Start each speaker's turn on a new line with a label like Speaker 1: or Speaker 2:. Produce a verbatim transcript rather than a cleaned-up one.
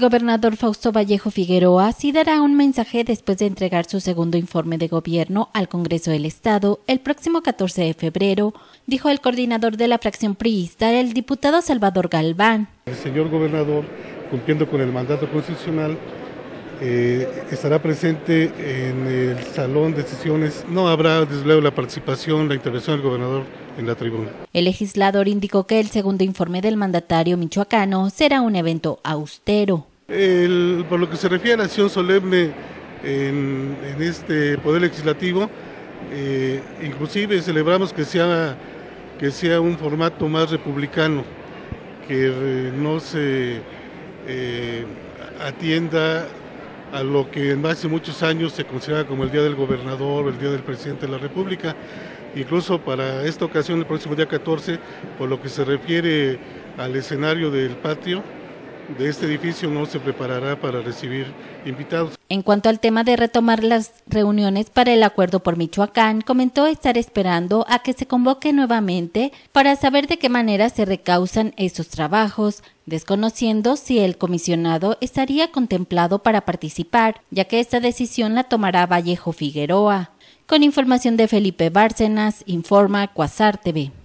Speaker 1: gobernador Fausto Vallejo Figueroa sí dará un mensaje después de entregar su segundo informe de gobierno al Congreso del Estado el próximo catorce de febrero, dijo el coordinador de la fracción priista, el diputado Salvador Galván.
Speaker 2: El señor gobernador, cumpliendo con el mandato constitucional, eh, estará presente en el salón de sesiones. No habrá, desde luego, la participación, la intervención del gobernador en la tribuna.
Speaker 1: El legislador indicó que el segundo informe del mandatario michoacano será un evento austero.
Speaker 2: El, por lo que se refiere a la acción solemne en, en este Poder Legislativo, eh, inclusive celebramos que sea, que sea un formato más republicano, que eh, no se eh, atienda a lo que en hace muchos años se considera como el Día del Gobernador, el Día del Presidente de la República. Incluso para esta ocasión, el próximo día catorce, por lo que se refiere al escenario del patio de este edificio, no se preparará para recibir invitados.
Speaker 1: En cuanto al tema de retomar las reuniones para el acuerdo por Michoacán, comentó estar esperando a que se convoque nuevamente para saber de qué manera se recausan esos trabajos, desconociendo si el comisionado estaría contemplado para participar, ya que esta decisión la tomará Vallejo Figueroa. Con información de Felipe Bárcenas, informa Quasar T V.